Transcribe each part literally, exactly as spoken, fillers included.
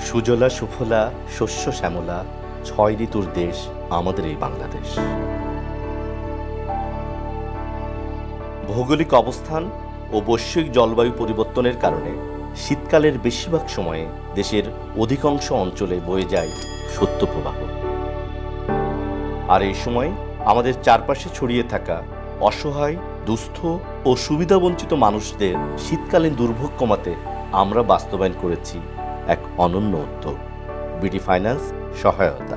সুজলা সুফলা শস্য শ্যামলা ছয় ঋতুর দেশ আমাদের এই বাংলাদেশ। ভৌগোলিক অবস্থান ও বৈশ্বিক জলবায়ু পরিবর্তনের কারণে শীতকালের বেশিরভাগ সময়ে দেশের অধিকাংশ অঞ্চলে বয়ে যায় শৈত্যপ্রবাহ। আর এই সময় আমাদের চারপাশে ছড়িয়ে থাকা অসহায়, দুস্থ ও সুবিধাবঞ্চিত মানুষদের শীতকালীন দুর্ভোগ কমাতে আমরা বাস্তবায়ন করেছি এক অনন্য উদ্যোগ, বিডি ফাইন্যান্স সহায়তা।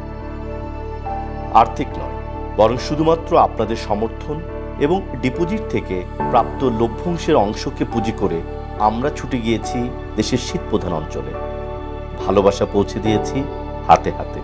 আর্থিক নয়, বরং শুধুমাত্র আপনাদের সমর্থন এবং ডিপোজিট থেকে প্রাপ্ত লভ্যাংশের অংশকে পুঁজি করে আমরা ছুটে গিয়েছি দেশের শীতপ্রধান অঞ্চলে। ভালোবাসা পৌঁছে দিয়েছি হাতে হাতে।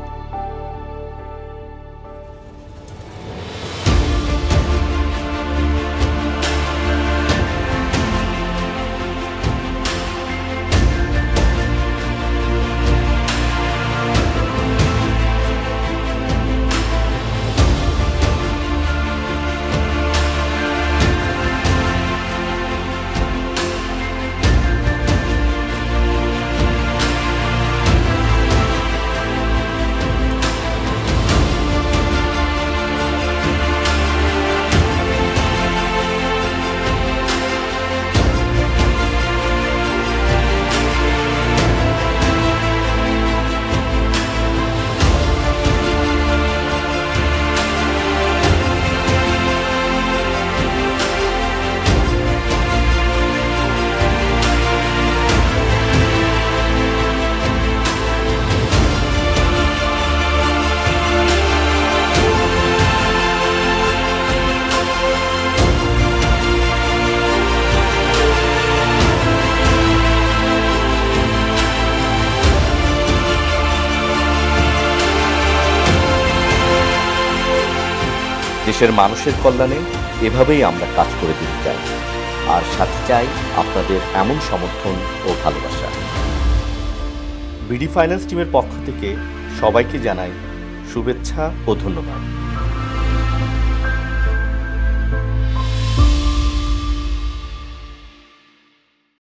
দেশের মানুষের কল্যাণে এভাবেই আমরা কাজ করে দিতে চাই, আর সাথে চাই আপনাদের এমন সমর্থন ও ভালোবাসা। বিডি ফাইন্যান্স টিমের পক্ষ থেকে সবাইকে জানাই শুভেচ্ছা ও ধন্যবাদ।